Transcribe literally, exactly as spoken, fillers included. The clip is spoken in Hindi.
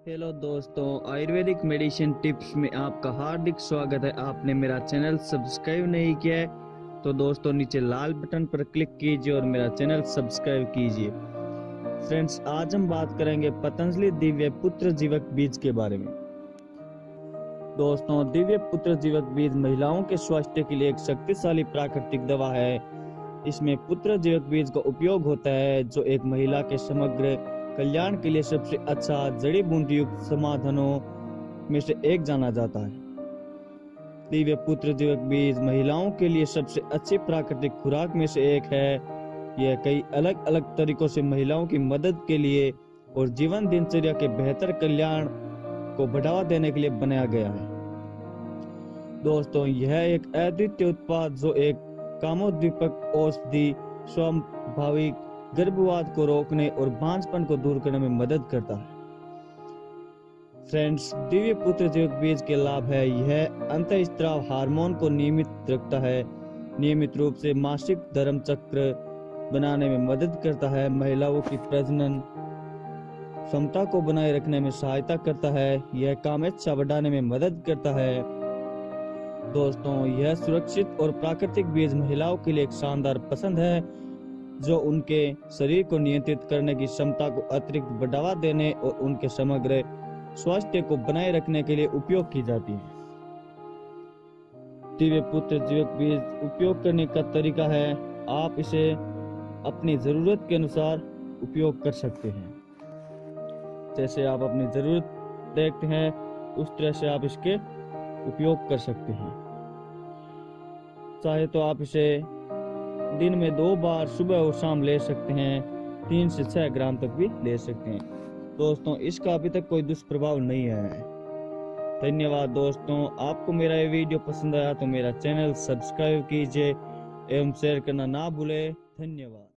हेलो दोस्तों, आयुर्वेदिक मेडिसिन टिप्स में आपका हार्दिक स्वागत है। आपने मेरा चैनल सब्सक्राइब नहीं किया है तो दोस्तों नीचे लाल बटन पर क्लिक कीजिए और मेरा चैनल सब्सक्राइब कीजिए। फ्रेंड्स, आज हम बात करेंगे पतंजलि दिव्य पुत्र जीवक बीज के बारे में। दोस्तों, दिव्य पुत्र जीवक बीज महिलाओं के स्वास्थ्य के लिए एक शक्तिशाली प्राकृतिक दवा है। इसमें पुत्र जीवक बीज का उपयोग होता है, जो एक महिला के समग्र कल्याण के लिए सबसे अच्छा जड़ी बूटी युक्त समाधानों में से एक जाना जाता है। दिव्य पुत्र जीवक बीज महिलाओं के लिए सबसे अच्छी प्राकृतिक खुराक में से एक है। यह कई अलग अलग तरीकों से महिलाओं की मदद के लिए और जीवन दिनचर्या के बेहतर कल्याण को बढ़ावा देने के लिए बनाया गया है। दोस्तों, यह एक अद्वितीय उत्पाद जो एक कामोद्दीपक औषधि स्वाभाविक गर्भवात को रोकने और बांझपन को दूर करने में मदद करता है। फ्रेंड्स, दिव्य पुत्र जीवक बीज के लाभ है। यह अंतःस्त्राव हार्मोन को नियमित रखता है, नियमित रूप से मासिक धर्म चक्र बनाने में मदद करता है, महिलाओं की प्रजनन क्षमता को बनाए रखने में सहायता करता है, यह कामेच्छा बढ़ाने में मदद करता है। दोस्तों, यह सुरक्षित और प्राकृतिक बीज महिलाओं के लिए एक शानदार पसंद है, जो उनके शरीर को नियंत्रित करने की क्षमता को अतिरिक्त बढ़ावा देने और उनके समग्र स्वास्थ्य को बनाए रखने के लिए उपयोग की जाती है। दिव्य पुत्र जीवक बीज उपयोग करने का तरीका है, आप इसे अपनी जरूरत के अनुसार उपयोग कर सकते हैं। जैसे आप अपनी जरूरत देखते हैं उस तरह से आप इसके उपयोग कर सकते हैं। चाहे तो आप इसे दिन में दो बार सुबह और शाम ले सकते हैं, तीन से छह ग्राम तक भी ले सकते हैं। दोस्तों, इसका अभी तक कोई दुष्प्रभाव नहीं है। धन्यवाद दोस्तों, आपको मेरा ये वीडियो पसंद आया तो मेरा चैनल सब्सक्राइब कीजिए एवं शेयर करना ना भूले। धन्यवाद।